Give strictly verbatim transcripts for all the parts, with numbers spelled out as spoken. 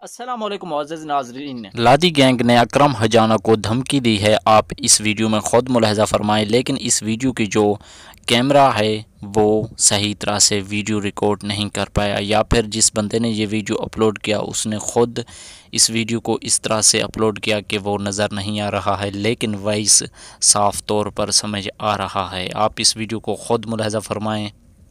अस्सलाम वालेकुम मुअज़्ज़ज़ नाज़रीन। लादी गैंग ने अकरम हजाना को धमकी दी है। आप इस वीडियो में ख़ुद मुलाहज़ा फरमाएं। लेकिन इस वीडियो की जो कैमरा है वो सही तरह से वीडियो रिकॉर्ड नहीं कर पाया, या फिर जिस बंदे ने ये वीडियो अपलोड किया उसने ख़ुद इस वीडियो को इस तरह से अपलोड किया कि वो नज़र नहीं आ रहा है, लेकिन वॉइस साफ़ तौर पर समझ आ रहा है। आप इस वीडियो को ख़ुद मुलाहज़ा फरमाएँ।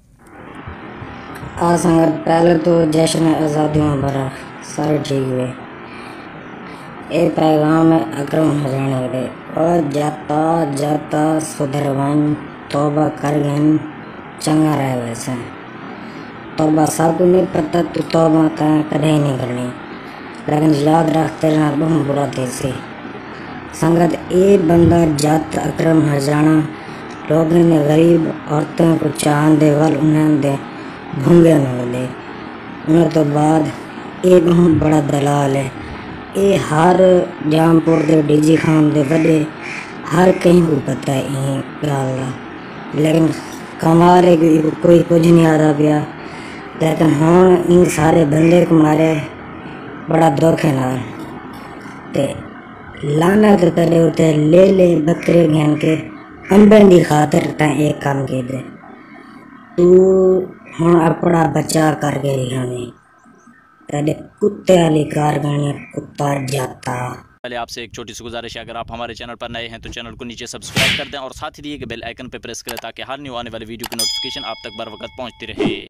आज पहले तो जश्न आज़ादी मुबारक सारे ठीक हुए। ये पैगाम अकरम हजाना दे और जाता जाता सुधरवन तौबा कर गन चंगा रहे। वैसे तौबा सबको नहीं पता, तू तौबा कदे नहीं करनी, लेकिन याद रख तेरा बहुत बुरा तेजी संगत। ये बंदा जात अकरम हजाना लोगों ने गरीब औरतों को चांद दे वाल उन्हें दे भूंगे न दे। उन्हें तो बाद ये बहुत बड़ा दलाल है। ये हर जामपुर दे डीजी खान दे बड़े हर कहीं को पता है ये गल का, लेकिन कमारे कोई कुछ नहीं आ रहा पिया। लेकिन हाँ इन सारे बंदे को मारे बड़ा दुख है ना, ते लाना तो करे उते ले ले बकरे घेन के अंबन की खातर ता एक काम के दे तू हूँ अपना बचा करके लिखाने तेरे कुत्ते वाली कार गाने कुत्ता जाता। पहले आपसे एक छोटी सी गुजारिश है, अगर आप हमारे चैनल पर नए हैं तो चैनल को नीचे सब्सक्राइब कर दें और साथ ही दिए गए बेल आइकन पर प्रेस करें ताकि हर न्यू आने वाली वीडियो की नोटिफिकेशन आप तक बर वक्त पहुंचती रहे।